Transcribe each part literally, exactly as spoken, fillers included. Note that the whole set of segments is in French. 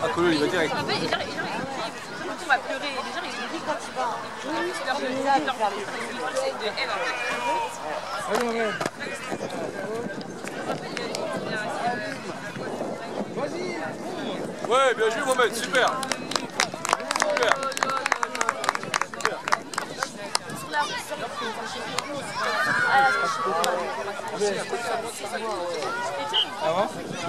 Ah, Colo, il va direct. En fait, les gens, les gens, on va pleurer. Les gens, ils rient quand ils vont. Ils leur donnent leur de haine en fait. Allez, Mohamed. Vas-y. Ouais, bien joué, Mohamed, super. Super. Avant?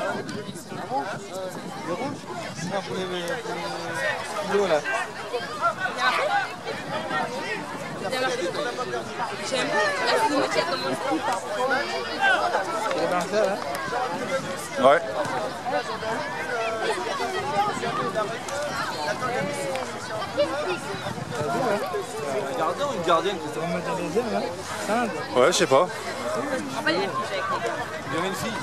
Le rouge? Non, pour les kilos là. J'aime pas. Là, c'est le mot qui a commencé. C'est dans ça là? Ouais. Un gardien ou une gardienne qui On va mettre un deuxième là? cinq. Ouais, je sais pas. En fait, il y a une fille avec les gars. Il y avait une fille.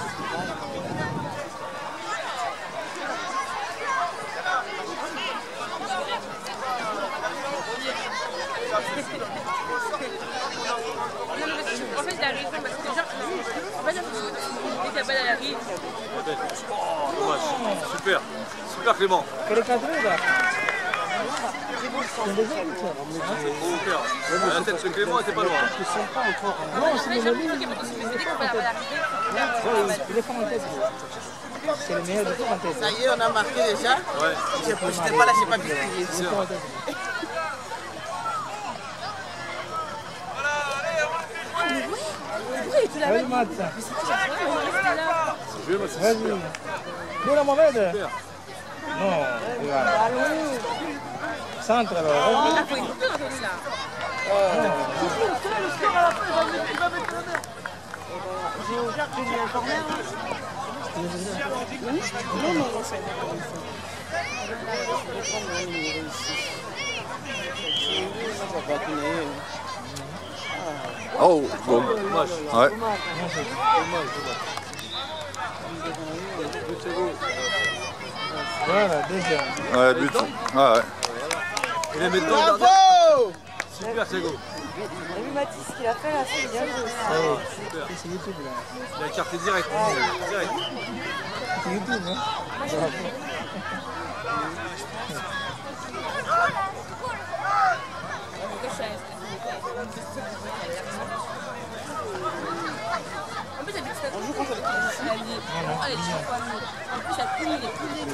En fait, il arrive parce que les gens. En fait, dès qu'il y a pas d'arrive. Oh, dommage. Super. Super, Clément. Quel est cadré là? C'est un deuxième ou quoi? Oh, père. La tête de Clément était pas loin. Non, c'est Mais le j'ai Mali. l'impression qu'il y a pas de soucis, mais dès qu'on va l'arriver. Il est fort en tête. C'est le meilleur de tout en tête. Ça y est, on a marqué déjà. Ouais. Je n'étais pas là, je n'ai pas vu. Il est fort en tête. Vas-y, Matt. Je vais me Vas-y. Go là, Mohamed. Non, regarde. Centre alors. Il faut une coupe dans celui-là. J'ai mis un corner. Non, non, c'est Oh, bon. Dommage. Ouais. Voilà, deuxième. Ouais, but. Ah ouais. Il a mis dedans. bravo! Super, Thiago. T'as vu Mathis, ce qu'il a fait là, c'est bien. Super. C'est YouTube là. Il a écarté direct. Direct. C'est YouTube, hein? En plus, on joue contre l'équipe. Elle est super pas nous. En plus, elle punit les poulets.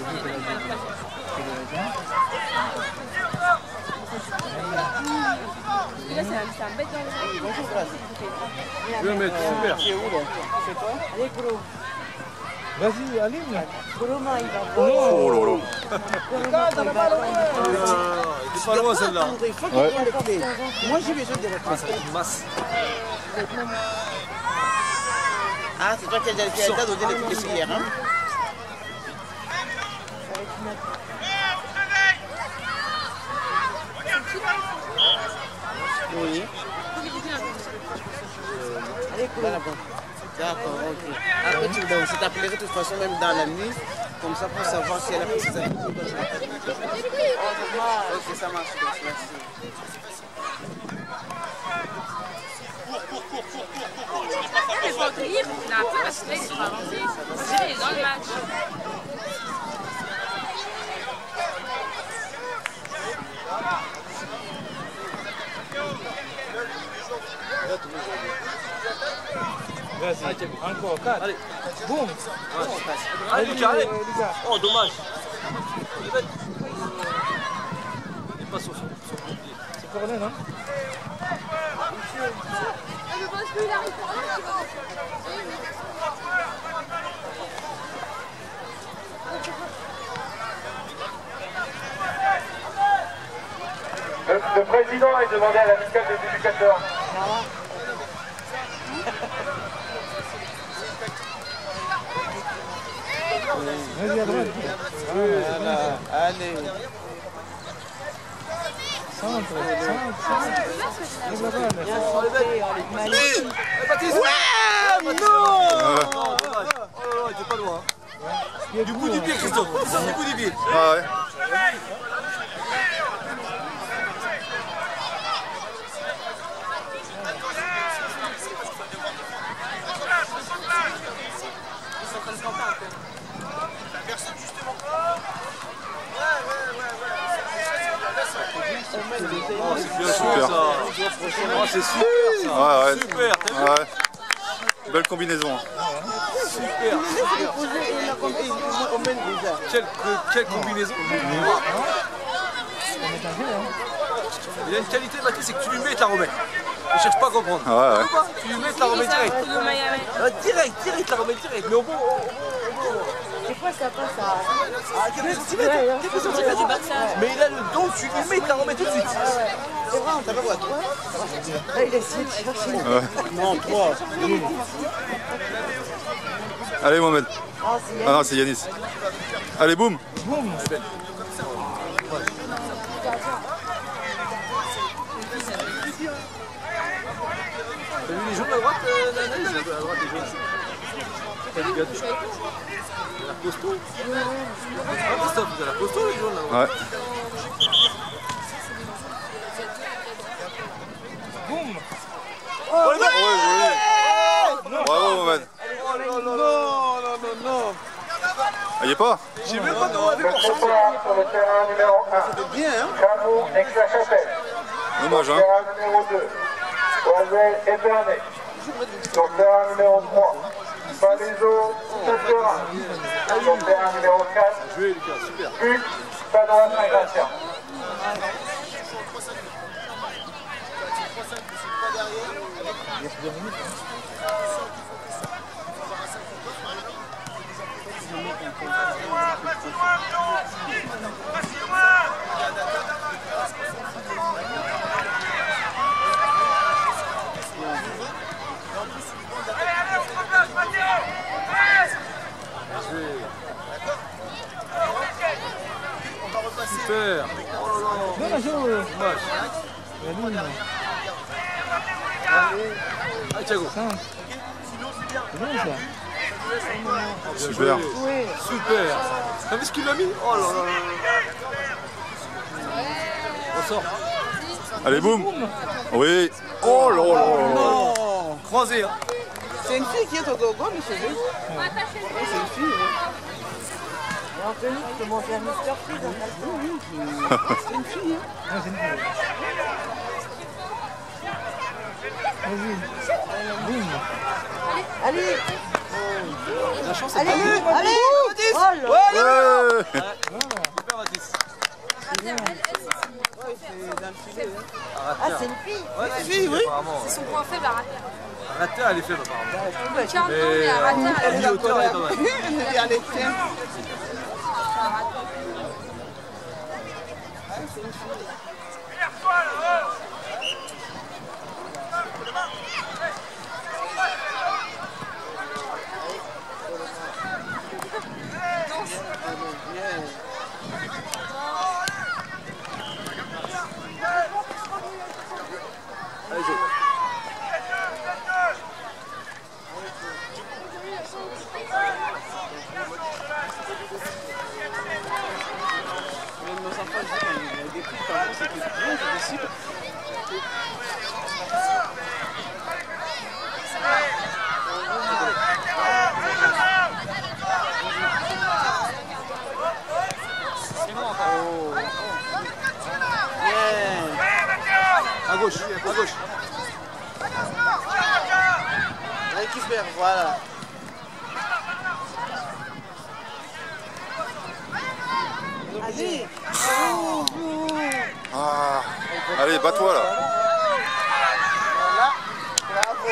Et là, c'est un bête dans le Je vais mettre. Super. C'est toi? Allez, Gros. Vas-y, Aline. Gros, il va Oh là là. Regarde, il va Il était pas loin celle-là. Il faut qu'il prenne le clé. Moi, j'ai besoin de Ah, ça fait une masse. Ah, c'est toi qui as qui as donné les coups de hier, hein? Oui. Allez, cool. D'accord, ok. Après, tu je t'appellerai de toute façon, même dans la nuit, comme ça pour savoir si elle a pris ses habitudes. Ok, ça marche, merci. Il faut accueillir, il a un peu parce que là, ils sont avancés. On dirait qu'il est dans le match. Vas-y, encore quatre. Allez, boum. Allez, Lucas, allez. Lucas. Oh, dommage. Il n'est pas sur son pied. C'est corner, non? Le, le président est demandé à l'amicale des éducateurs. Vas-y, à droite. Voilà, allez. Centre, centre, centre. Lève la balle. Bien centré, allez. Baptiste. Ouais, non! Oh, dommage. Oh là là, il était pas loin. Du bout du pied, Christophe. Il sort du bout du pied. Ah ouais. Personne justement. Oh, c'est bien Super. joué, ça. Oh, c'est super ça. Ouais, ouais. Super, t'as vu? Ouais. Belle combinaison. Super. Quelle, quelle combinaison. Il a une qualité, Mathis, c'est que tu lui mets et tu la remets. Ne cherche pas à comprendre. Ouais, ouais. Tu lui mets et tu la remets direct. Ah, direct, direct, tu la remets direct. Mais au bon. Des fois, ça passe à... Ah, quelques centimètres. Quelques centimètres. Mais il a le don, tu lui mets et tu la remets tout de suite. C'est vrai, on t'a pas vu à toi. Là, il a essayé de chercher. Ouais. Non, trois. Allez, Mohamed. Ah, c'est Ah non, c'est Yanis. Allez, boum. T'as vu les jaunes à droite, euh, Nana? À droite, les jaunes. T'as vu, regarde. Il a l'air costaud. Ah, Christophe, il a l'air costaud, les jaunes, là. Ouais. Oh, le Ouais, joli. Bravo, Mohamed. Oh là là, non, non, non, non. Ah, y est pas? J'ai même pas demandé Le pour ça. départ sur le terrain numéro un. Bien, hein? Caveau, Aix-la-Chapelle. Dommage, hein. Terrain numéro deux. Oisel, Épernay. Sur le terrain numéro trois. Palaiso, Saint-Seurin. Sur le terrain numéro quatre. Joué, Lucas, super. Buc, Padoa, Saint-Gratien. Super. Oh là là. Dommage. Allez, Thiago. Super. Super. T'as vu ce qu'il a mis? Oh là là là. On sort. Allez, boum. Oui. Oh là là là. Non. Croisé, hein. C'est une fille qui est au gogo, monsieur. Oui, c'est une fille. Hein. Et Anthony, tu peux manger un Mister Free dans ta vie. C'est une fille. Hein. Allez, La chance, allez, c'est allez, pas allez. Mathis. Oh là. Ouais. Super, Mathis. Ah, c'est une fille. Ouais, c'est une fille, oui. Apparemment. C'est son point faible à rater. Rater, elle est faible, apparemment. quarante ans, mais Mais à rater, euh, elle à est mi-hauteur, elle est pas mal. Allez, tiens. Allez, Jo. Même nos enfants, je dis, il y a des petits parents, c'est que bien, c'est possible. À gauche, à gauche. Récupère, voilà. Allez. Ah. Allez, bats-toi là. Voilà. Bravo.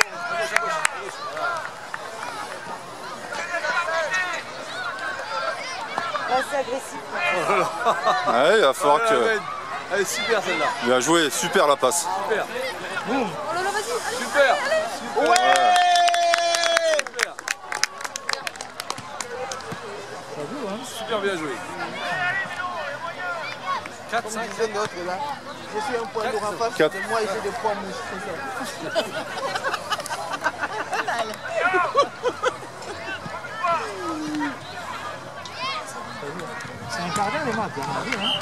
Là, c'est agressif. Ouais, il va falloir que. Elle est super celle-là. Bien joué, super la passe. Super. Oh là là, vas-y, allez. Super. Super. Ouais. Super. Super bien joué. quatre, cinq. C'est l'autre là. Je suis un poids lourd en face. Quatre. Et moi, j'ai des poids mouches. C'est ça. C'est un quart d'heure les maths, on a vu, hein.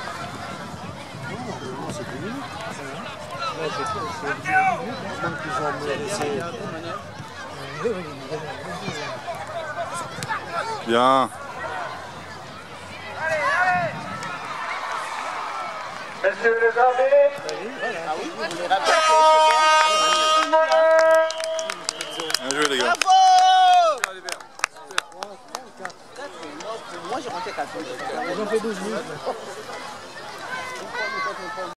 Ouais, c'est cool, c'est dix minutes, hein. Donc ils ont laissé... Oui, oui, Bien. Messieurs, Messieurs les arbitres. Ah oui, vous les rappelez. Bien joué les gars. Bravo! Moi j'ai compté quatre. Ils ont fait douze minutes.